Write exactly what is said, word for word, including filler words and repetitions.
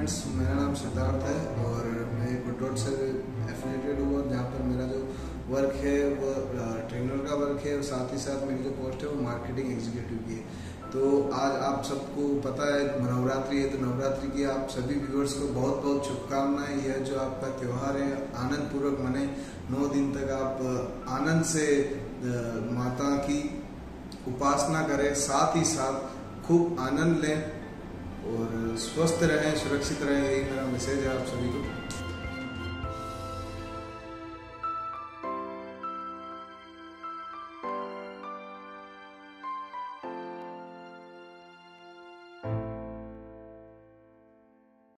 Friends, मेरा नाम सिद्धार्थ है और मैं गुडडॉट से एफिलिएटेड हूँ और जहाँ पर मेरा जो वर्क है वो ट्रेनर का वर्क है और साथ ही साथ मेरी जो पोस्ट है वो मार्केटिंग एग्जीक्यूटिव की है। तो आज आप सबको पता है नवरात्रि है, तो नवरात्रि की आप सभी व्यूअर्स को बहुत बहुत शुभकामनाएं। यह जो आपका त्यौहार है आनंद पूर्वक मने, नौ दिन तक आप आनंद से माता की उपासना करें, साथ ही साथ खूब आनंद लें और स्वस्थ रहें, सुरक्षित रहें। यही मेरा मैसेज है आप सभी को।